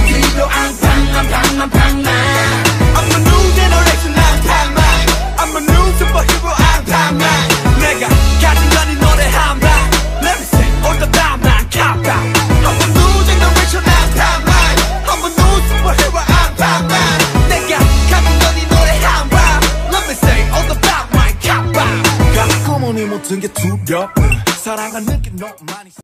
필요한 방만 I'm a new generation 앙팡만 I'm a new superhero 앙팡만 내가 가진 건 이 노래 한방 Let me say all the time 앙팡만 I'm a new generation 앙팡만 I'm a new superhero 앙팡만 내가 가진 건 이 노래 한방 Let me say all the time 앙팡만 가끔은 이 모든 게 두렵 사랑하는 게 너무 많이